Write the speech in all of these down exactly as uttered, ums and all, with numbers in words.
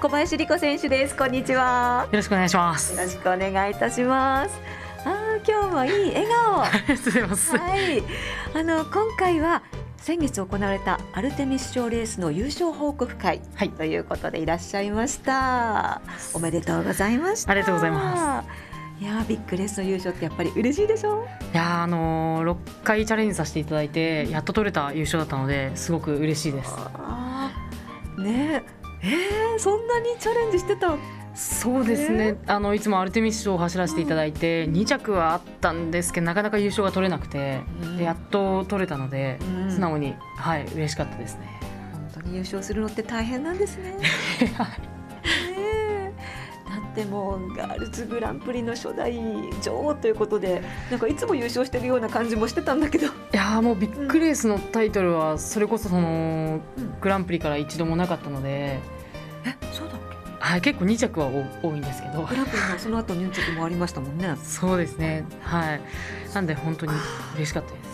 小林莉子選手です。こんにちは。 よろしくお願いします。 よろしくお願いいたします。あー、今日もいい笑顔。 ありがとうございます。 はい、あの今回は先月行われたアルテミス賞レースの優勝報告会、はい、ということでいらっしゃいました。おめでとうございました。 ありがとうございます。 いやー、ビッグレースの優勝ってやっぱり嬉しいでしょ。 いやー、あのー、ろっかいチャレンジさせていただいてやっと取れた優勝だったのですごく嬉しいです。 あねえ、えー、そんなにチャレンジしてた。 そうですね、あのいつもアルテミス賞を走らせていただいて、うん、に着はあったんですけどなかなか優勝が取れなくて、うん、でやっと取れたので、うん、素直に、はい、嬉しかったですね。 本当に優勝するのって大変なんですね。はいね、だってもうガールズグランプリの初代女王ということで、なんかいつも優勝してるような感じもしてたんだけど、いやもうビッグレースのタイトルはそれこそその、うん、グランプリから一度もなかったので。 え、そうだっけ。 はい、結構に着は多いんですけど、 グランプリのその後に着もありましたもんね。 そうですね、はい、なんで本当に嬉しかったです。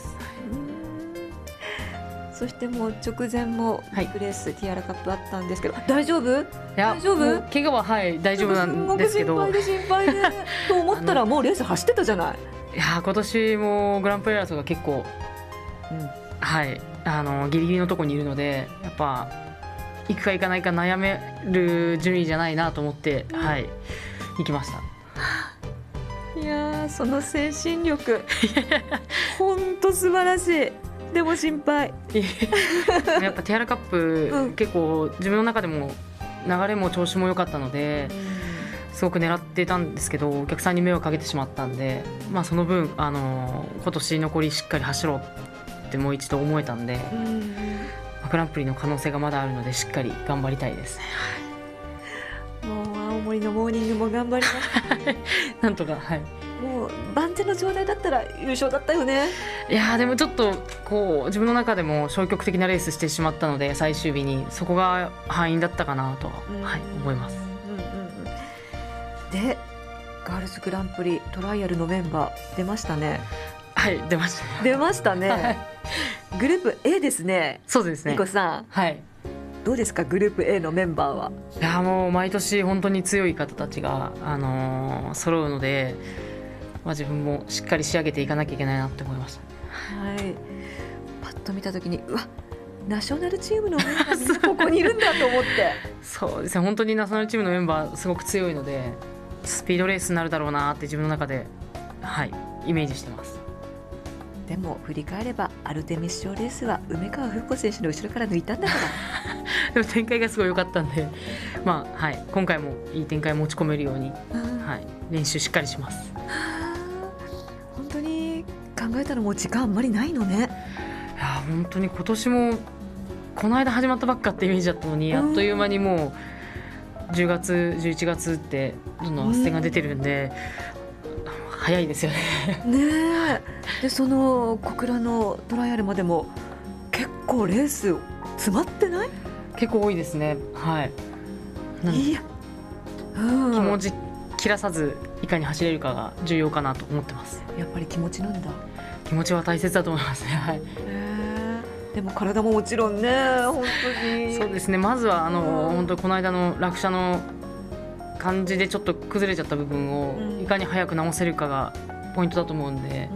そしてもう直前もビッグレース、はい、ティアラカップあったんですけど、大丈夫？大丈夫？ 怪我ははい大丈夫なんですけど、 心配で心配でと思ったらもうレース走ってたじゃない。 いや今年もグランプリ争いが結構、うん、はいあのギリギリのところにいるので、やっぱ行くか行かないか悩める順位じゃないなと思って、うん、はい行きました。 いやその精神力本当素晴らしい。でも心配やっぱティアラカップ、うん、結構自分の中でも流れも調子も良かったので、うん、すごく狙ってたんですけどお客さんに迷惑かけてしまったんで、まあ、その分あの今年残りしっかり走ろうってもう一度思えたんで、うん、グランプリの可能性がまだあるのでしっかり頑張りたいです。 もう青森のモーニングも頑張りましたなんとか、はい、 もう万全の状態だったら優勝だったよね。 いやでもちょっとこう自分の中でも消極的なレースしてしまったので最終日にそこが敗因だったかなとは、はい、思います。うんうんうん、 でガールズグランプリトライアルのメンバー出ましたね。 はい出ました、 出ましたね、はい、グループ A ですね。 そうですね。 ニコさん、 はい、 どうですかグループ A のメンバーは。 いやもう毎年本当に強い方たちが、あのー、揃うので、まあ、自分もしっかり仕上げていかなきゃいけないなって思いました。 はい、パッと見た時にうわナショナルチームのメンバーみんなここにいるんだと思ってそうですね、本当にナショナルチームのメンバーすごく強いのでスピードレースになるだろうなって自分の中で、はい、イメージしてます。 でも振り返ればアルテミス賞レースは梅川風子選手の後ろから抜いたんだからでも展開がすごい良かったんで、まあはい、今回もいい展開持ち込めるように、はい、練習しっかりします。 本当に考えたらもう時間あんまりないのね。 いや本当に今年もこの間始まったばっかってイメージだったのに、あっという間にもうじゅうがつじゅういちがつってどんどん発生が出てるんで、うん、早いですよね。 ねえ。でその小倉のトライアルまでも結構レース詰まってない？ 結構多いですね。はい。 いや、 うん、気持ち切らさずいかに走れるかが重要かなと思ってます。 やっぱり気持ちなんだ。 気持ちは大切だと思いますね。はい。 でも体ももちろんね、本当にそうですね。まずはあの、うん、本当にこの間の落車の感じでちょっと崩れちゃった部分をいかに早く直せるかがポイントだと思うんで、うん、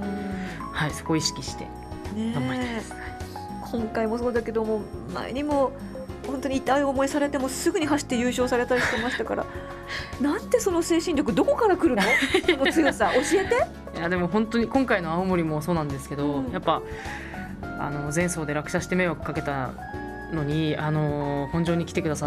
はい、そこを意識して頑張りたいです。 今回もそうだけども前にも本当に痛い思いされてもすぐに走って優勝されたりしてましたからなんてその精神力どこから来るのその強さ教えて。 いやでも本当に今回の青森もそうなんですけど、うん、やっぱあの前走で落車して迷惑かけたのにあの本場に来てくださって、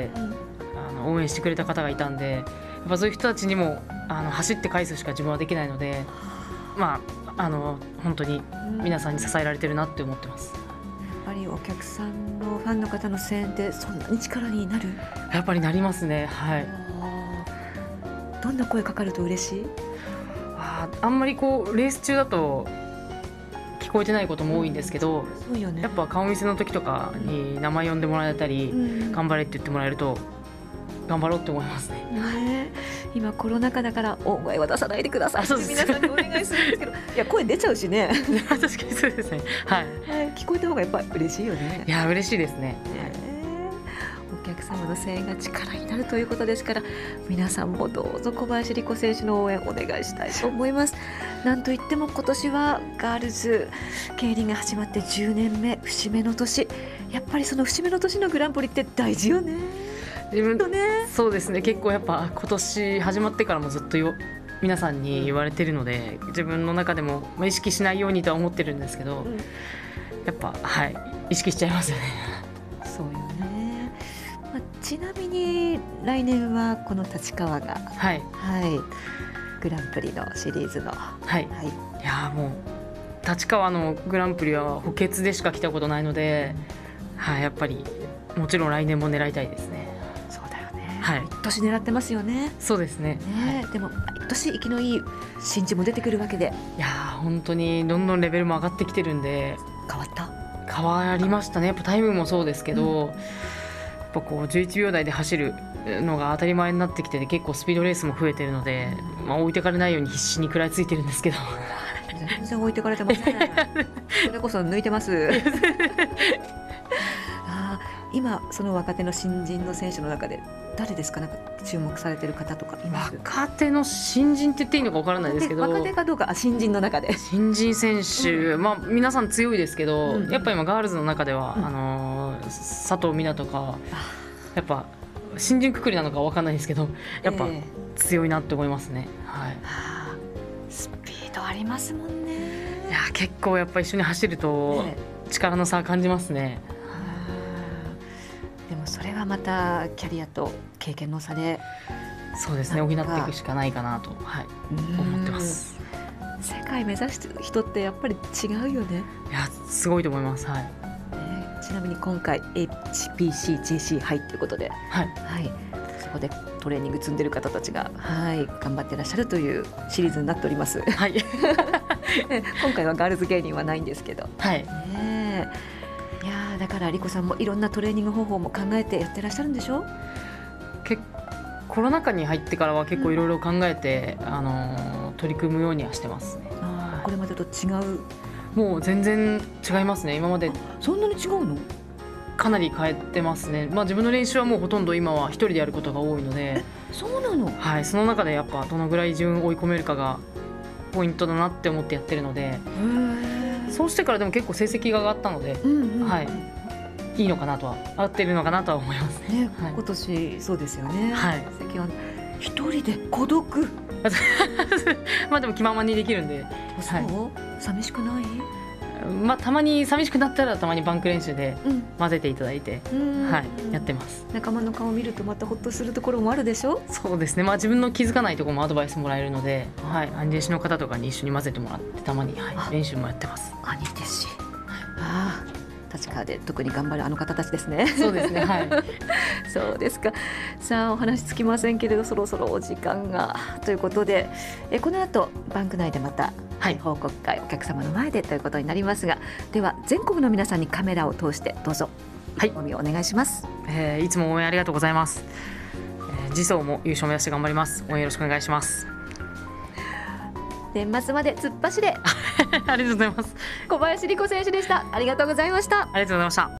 うん、あの応援してくれた方がいたんで、やっぱそういう人たちにもあの走って返すしか自分はできないので、まああの本当に皆さんに支えられてるなって思ってます。 やっぱりお客さんのファンの方の声援ってそんなに力になる？ やっぱりなりますね。はい。 どんな声かかると嬉しい？ あ, あんまりこうレース中だと聞こえてないことも多いんですけど、 うんそうよね、 やっぱ顔見せの時とかに名前呼んでもらえたり、うん、頑張れって言ってもらえると頑張ろうって思いますね。 ね今コロナ禍だから大声は出さないでくださいって皆さんにお願いするんですけどいや声出ちゃうしね確かにそうですね、はい、 はい、聞こえた方がやっぱり嬉しいよね。 いや嬉しいですね、 ねお客客様の声援が力になるということですから、皆さんもどうぞ小林莉子選手の応援お願いしたいと思います。なんといっても今年はガールズ競輪が始まってじゅうねんめ、節目の年。やっぱりその節目の年のグランプリって大事よね。 自分とね、 そうですね、結構やっぱ今年始まってからもずっとよ皆さんに言われてるので、自分の中でもまあ意識しないようにとは思ってるんですけど、 うん、 やっぱはい意識しちゃいますよね。 そうよね。まあ、ちなみに来年はこの立川が、 はいはい、グランプリのシリーズの、 はい、 はい、 いやもう立川のグランプリは補欠でしか来たことないので、はい、やっぱりもちろん来年も狙いたいですね。 そうだよね、 はい、 毎年狙ってますよね。 そうですね。 ね、はい、でも毎年生きのいい新人も出てくるわけで、 いや本当にどんどんレベルも上がってきてるんで。 変わった変わりましたね。やっぱタイムもそうですけど、うん、やっぱこうじゅういちびょう台で走るのが当たり前になってきて、結構スピードレースも増えてるので、まあ、置いてかれないように必死に食らいついてるんですけど全然置いてかれてませんそれこそ抜いてますあ、今その若手の新人の選手の中で誰ですか？なんか注目されてる方とかいます？ 若手の新人って言っていいのか分からないですけど、 若手かどうか、あ、新人の中で新人選手、うん、まあ、皆さん強いですけど、 うん、 やっぱ今ガールズの中では、 うん、あの佐藤水菜とかやっぱ新人くくりなのか分かんないですけど、やっぱ強いなって思いますね。はい、 スピードありますもんね。 いや結構やっぱ一緒に走ると力の差を感じますね。 でもそれはまたキャリアと経験の差で、 そうですね、補っていくしかないかなと、はい、思ってます。 世界目指す人ってやっぱり違うよね。 いやすごいと思います。はい、 ね、ちなみに今回 エイチピーシージェーシー 杯ということで、 はいはい、そこでトレーニング積んでる方たちが、はい、頑張ってらっしゃるというシリーズになっております。 はい、 今回はガールズ芸人はないんですけど、 はい、 ね、いやだから莉子さんもいろんなトレーニング方法も考えてやってらっしゃるんでしょ？ けコロナ禍に入ってからは結構いろいろ考えて、うん、あの取り組むようにはしてますね。 あ、これまでと違う？ もう全然違いますね。今までそんなに違うの？ かなり変えてますね。まあ、自分の練習はもうほとんど今は一人でやることが多いので。 そうなの？はい、 その中でやっぱどのぐらい自分を追い込めるかがポイントだなって思ってやってるので、そうしてからでも結構成績が上がったので、うんうん、はい、いいのかなとは合ってるのかなとは思いますね。 ね、はい、今年そうですよね。 はい、 一人で孤独まあでも気ままにできるんで。 そう、はい、寂しくない？ まあ、たまに寂しくなったらたまにバンク練習で混ぜていただいて、うん、はい、やってます。 仲間の顔を見るとまたほっとするところもあるでしょ？そうですね、まあ、自分の気づかないところもアドバイスもらえるので、はい、兄弟子の方とかに一緒に混ぜてもらってたまに、はい、練習もやってます。 兄弟子、ああ、立川で特に頑張るあの方たちですね。 そうですね、はいそうですか。さあお話つきませんけれど、そろそろお時間がということで、えこの後バンク内でまた報告会、お客様の前でということになりますが、では全国の皆さんにカメラを通してどうぞ意気込みをお願いします。 えー、いつも応援ありがとうございます。えー、次走も優勝目指して頑張ります。応援よろしくお願いします。 年末まで突っ走れありがとうございます。 小林莉子選手でした。ありがとうございました。 ありがとうございました。